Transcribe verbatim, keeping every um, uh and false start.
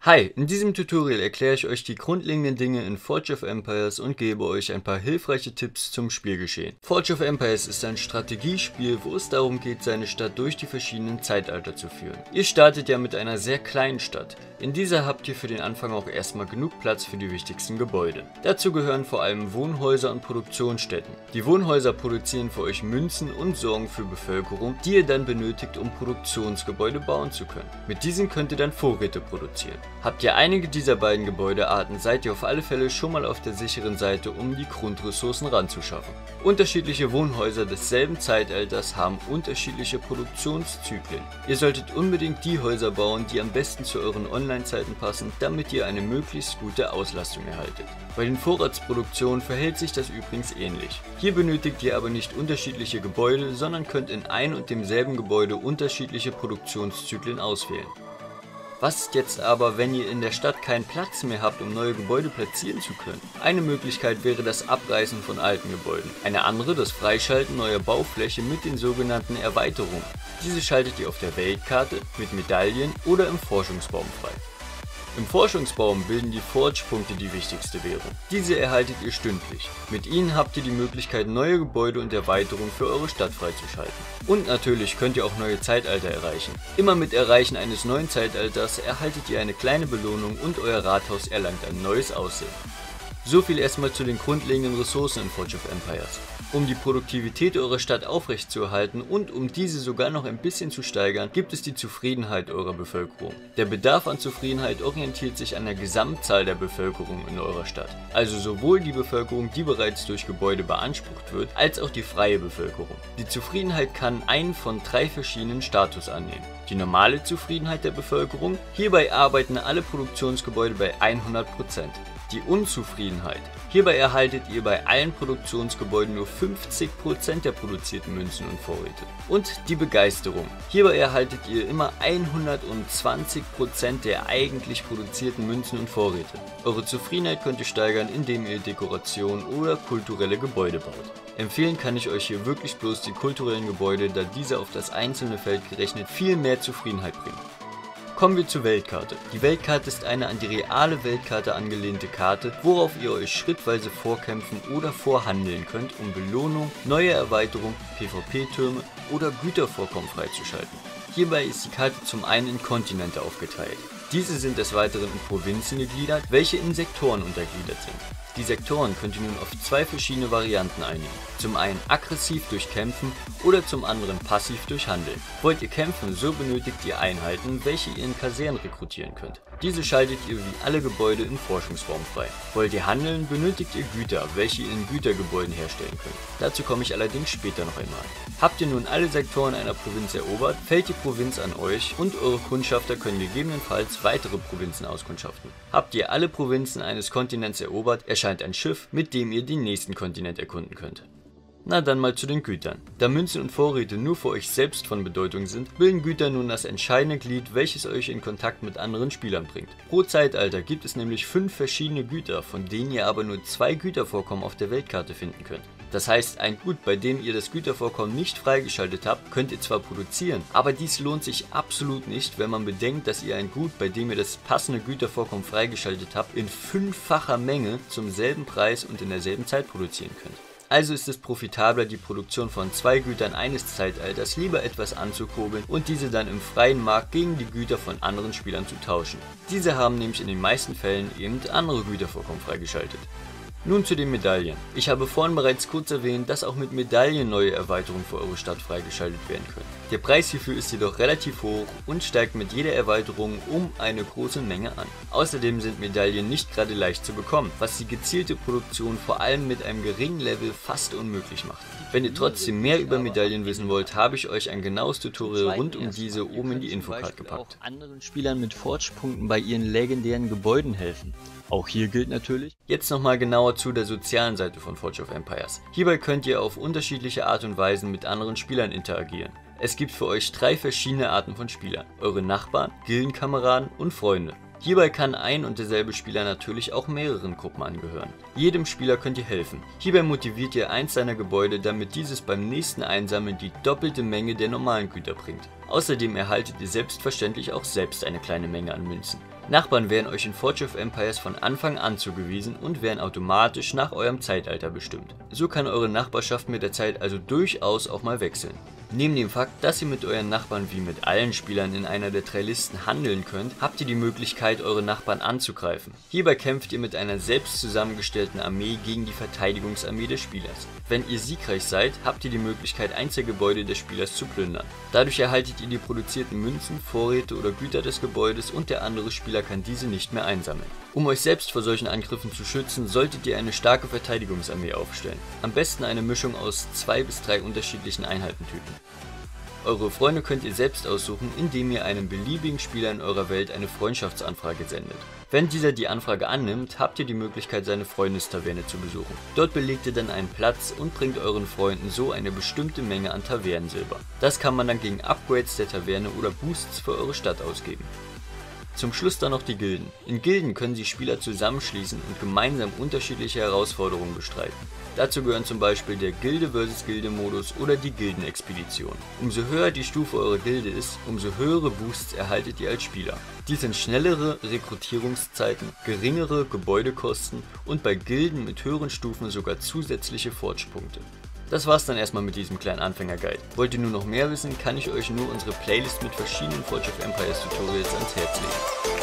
Hi, in diesem Tutorial erkläre ich euch die grundlegenden Dinge in Forge of Empires und gebe euch ein paar hilfreiche Tipps zum Spielgeschehen. Forge of Empires ist ein Strategiespiel, wo es darum geht, seine Stadt durch die verschiedenen Zeitalter zu führen. Ihr startet ja mit einer sehr kleinen Stadt. In dieser habt ihr für den Anfang auch erstmal genug Platz für die wichtigsten Gebäude. Dazu gehören vor allem Wohnhäuser und Produktionsstätten. Die Wohnhäuser produzieren für euch Münzen und sorgen für Bevölkerung, die ihr dann benötigt, um Produktionsgebäude bauen zu können. Mit diesen könnt ihr dann Vorräte produzieren. Habt ihr einige dieser beiden Gebäudearten, seid ihr auf alle Fälle schon mal auf der sicheren Seite, um die Grundressourcen ranzuschaffen. Unterschiedliche Wohnhäuser desselben Zeitalters haben unterschiedliche Produktionszyklen. Ihr solltet unbedingt die Häuser bauen, die am besten zu euren Online-Zeiten passen, damit ihr eine möglichst gute Auslastung erhaltet. Bei den Vorratsproduktionen verhält sich das übrigens ähnlich. Hier benötigt ihr aber nicht unterschiedliche Gebäude, sondern könnt in ein und demselben Gebäude unterschiedliche Produktionszyklen auswählen. Was ist jetzt aber, wenn ihr in der Stadt keinen Platz mehr habt, um neue Gebäude platzieren zu können? Eine Möglichkeit wäre das Abreißen von alten Gebäuden. Eine andere das Freischalten neuer Baufläche mit den sogenannten Erweiterungen. Diese schaltet ihr auf der Weltkarte, mit Medaillen oder im Forschungsbaum frei. Im Forschungsbaum bilden die Forge-Punkte die wichtigste Währung. Diese erhaltet ihr stündlich. Mit ihnen habt ihr die Möglichkeit, neue Gebäude und Erweiterungen für eure Stadt freizuschalten. Und natürlich könnt ihr auch neue Zeitalter erreichen. Immer mit Erreichen eines neuen Zeitalters erhaltet ihr eine kleine Belohnung und euer Rathaus erlangt ein neues Aussehen. So viel erstmal zu den grundlegenden Ressourcen in Forge of Empires. Um die Produktivität eurer Stadt aufrechtzuerhalten und um diese sogar noch ein bisschen zu steigern, gibt es die Zufriedenheit eurer Bevölkerung. Der Bedarf an Zufriedenheit orientiert sich an der Gesamtzahl der Bevölkerung in eurer Stadt. Also sowohl die Bevölkerung, die bereits durch Gebäude beansprucht wird, als auch die freie Bevölkerung. Die Zufriedenheit kann einen von drei verschiedenen Status annehmen. Die normale Zufriedenheit der Bevölkerung, hierbei arbeiten alle Produktionsgebäude bei hundert Prozent. Die Unzufriedenheit. Hierbei erhaltet ihr bei allen Produktionsgebäuden nur fünfzig Prozent der produzierten Münzen und Vorräte. Und die Begeisterung. Hierbei erhaltet ihr immer hundertzwanzig Prozent der eigentlich produzierten Münzen und Vorräte. Eure Zufriedenheit könnt ihr steigern, indem ihr Dekoration oder kulturelle Gebäude baut. Empfehlen kann ich euch hier wirklich bloß die kulturellen Gebäude, da diese auf das einzelne Feld gerechnet viel mehr Zufriedenheit bringen. Kommen wir zur Weltkarte. Die Weltkarte ist eine an die reale Weltkarte angelehnte Karte, worauf ihr euch schrittweise vorkämpfen oder vorhandeln könnt, um Belohnung, neue Erweiterung, PvP-Türme oder Gütervorkommen freizuschalten. Hierbei ist die Karte zum einen in Kontinente aufgeteilt. Diese sind des Weiteren in Provinzen gegliedert, welche in Sektoren untergliedert sind. Die Sektoren könnt ihr nun auf zwei verschiedene Varianten einnehmen. Zum einen aggressiv durch Kämpfen oder zum anderen passiv durch Handeln. Wollt ihr kämpfen, so benötigt ihr Einheiten, welche ihr in Kasernen rekrutieren könnt. Diese schaltet ihr wie alle Gebäude im Forschungsbaum frei. Wollt ihr handeln, benötigt ihr Güter, welche ihr in Gütergebäuden herstellen könnt. Dazu komme ich allerdings später noch einmal. Habt ihr nun alle Sektoren einer Provinz erobert, fällt die Provinz an euch und eure Kundschafter können gegebenenfalls weitere Provinzen auskundschaften. Habt ihr alle Provinzen eines Kontinents erobert, erscheint ein Schiff, mit dem ihr den nächsten Kontinent erkunden könnt. Na dann mal zu den Gütern. Da Münzen und Vorräte nur für euch selbst von Bedeutung sind, bilden Güter nun das entscheidende Glied, welches euch in Kontakt mit anderen Spielern bringt. Pro Zeitalter gibt es nämlich fünf verschiedene Güter, von denen ihr aber nur zwei Gütervorkommen auf der Weltkarte finden könnt. Das heißt, ein Gut, bei dem ihr das Gütervorkommen nicht freigeschaltet habt, könnt ihr zwar produzieren, aber dies lohnt sich absolut nicht, wenn man bedenkt, dass ihr ein Gut, bei dem ihr das passende Gütervorkommen freigeschaltet habt, in fünffacher Menge zum selben Preis und in derselben Zeit produzieren könnt. Also ist es profitabler, die Produktion von zwei Gütern eines Zeitalters lieber etwas anzukurbeln und diese dann im freien Markt gegen die Güter von anderen Spielern zu tauschen. Diese haben nämlich in den meisten Fällen eben andere Gütervorkommen freigeschaltet. Nun zu den Medaillen. Ich habe vorhin bereits kurz erwähnt, dass auch mit Medaillen neue Erweiterungen für eure Stadt freigeschaltet werden können. Der Preis hierfür ist jedoch relativ hoch und steigt mit jeder Erweiterung um eine große Menge an. Außerdem sind Medaillen nicht gerade leicht zu bekommen, was die gezielte Produktion vor allem mit einem geringen Level fast unmöglich macht. Wenn ihr trotzdem mehr über Medaillen wissen wollt, habe ich euch ein genaues Tutorial rund um diese oben in die Infocard gepackt. Auch anderen Spielern mit Forge-Punkten bei ihren legendären Gebäuden helfen. Auch hier gilt natürlich. Jetzt nochmal genauer zu der sozialen Seite von Forge of Empires. Hierbei könnt ihr auf unterschiedliche Art und Weisen mit anderen Spielern interagieren. Es gibt für euch drei verschiedene Arten von Spielern: eure Nachbarn, Gildenkameraden und Freunde. Hierbei kann ein und derselbe Spieler natürlich auch mehreren Gruppen angehören. Jedem Spieler könnt ihr helfen. Hierbei motiviert ihr eins seiner Gebäude, damit dieses beim nächsten Einsammeln die doppelte Menge der normalen Güter bringt. Außerdem erhaltet ihr selbstverständlich auch selbst eine kleine Menge an Münzen. Nachbarn werden euch in Forge of Empires von Anfang an zugewiesen und werden automatisch nach eurem Zeitalter bestimmt. So kann eure Nachbarschaft mit der Zeit also durchaus auch mal wechseln. Neben dem Fakt, dass ihr mit euren Nachbarn wie mit allen Spielern in einer der drei Listen handeln könnt, habt ihr die Möglichkeit, eure Nachbarn anzugreifen. Hierbei kämpft ihr mit einer selbst zusammengestellten Armee gegen die Verteidigungsarmee des Spielers. Wenn ihr siegreich seid, habt ihr die Möglichkeit, eins der Gebäude des Spielers zu plündern. Dadurch erhaltet ihr die produzierten Münzen, Vorräte oder Güter des Gebäudes und der andere Spieler kann diese nicht mehr einsammeln. Um euch selbst vor solchen Angriffen zu schützen, solltet ihr eine starke Verteidigungsarmee aufstellen. Am besten eine Mischung aus zwei bis drei unterschiedlichen Einheitentypen. Eure Freunde könnt ihr selbst aussuchen, indem ihr einem beliebigen Spieler in eurer Welt eine Freundschaftsanfrage sendet. Wenn dieser die Anfrage annimmt, habt ihr die Möglichkeit, seine Freundestaverne zu besuchen. Dort belegt ihr dann einen Platz und bringt euren Freunden so eine bestimmte Menge an Tavernensilber. Das kann man dann gegen Upgrades der Taverne oder Boosts für eure Stadt ausgeben. Zum Schluss dann noch die Gilden. In Gilden können sich Spieler zusammenschließen und gemeinsam unterschiedliche Herausforderungen bestreiten. Dazu gehören zum Beispiel der Gilde versus Gilde Modus oder die Gildenexpedition. Umso höher die Stufe eurer Gilde ist, umso höhere Boosts erhaltet ihr als Spieler. Dies sind schnellere Rekrutierungszeiten, geringere Gebäudekosten und bei Gilden mit höheren Stufen sogar zusätzliche Forge-Punkte. Das war's dann erstmal mit diesem kleinen Anfänger-Guide. Wollt ihr nur noch mehr wissen, kann ich euch nur unsere Playlist mit verschiedenen Forge of Empires Tutorials ans Herz legen.